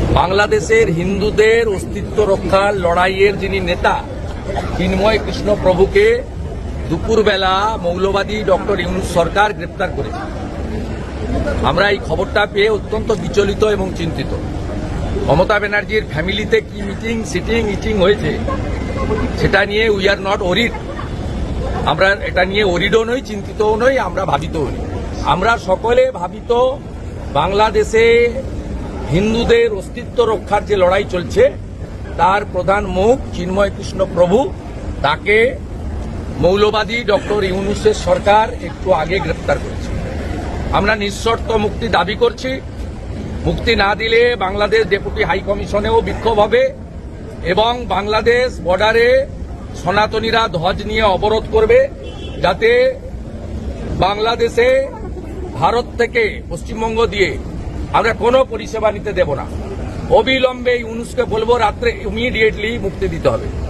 বাংলাদেশের হিন্দুদের অস্তিত্ব রক্ষার লড়াইয়ের যিনি নেতা চিন্ময় কৃষ্ণ প্রভুকে দুপুরবেলা মৌলবাদী ডক্টর ইউনূস সরকার গ্রেপ্তার করেছে। আমরা এই খবরটা পেয়ে অত্যন্ত বিচলিত এবং চিন্তিত। মমতা ব্যানার্জির ফ্যামিলিতে কি মিটিং সিটিং ইটিং হয়েছে সেটা নিয়ে উই আর নট ওরিড। আমরা এটা নিয়ে ওরিডও নই, চিন্তিতও নই, আমরা ভাবিতও নই। আমরা সকলে ভাবিত বাংলাদেশে হিন্দুদের অস্তিত্ব রক্ষার যে লড়াই চলছে তার প্রধান মুখ চিন্ময় কৃষ্ণ প্রভু, তাকে মৌলবাদী ডক্টর ইউনূসের সরকার একটু আগে গ্রেপ্তার করেছে। আমরা নিঃশর্ত মুক্তি দাবি করছি। মুক্তি না দিলে বাংলাদেশ ডেপুটি হাই কমিশনেও বিক্ষোভ হবে এবং বাংলাদেশ বর্ডারে সনাতনীরা ধ্বজ নিয়ে অবরোধ করবে, যাতে বাংলাদেশে ভারত থেকে পশ্চিমবঙ্গ দিয়ে আমরা কোনো পরিষেবা নিতে দেব না। অবিলম্বে ইউনূসকে বলবো রাত্রে ইমিডিয়েটলি মুক্তি দিতে হবে।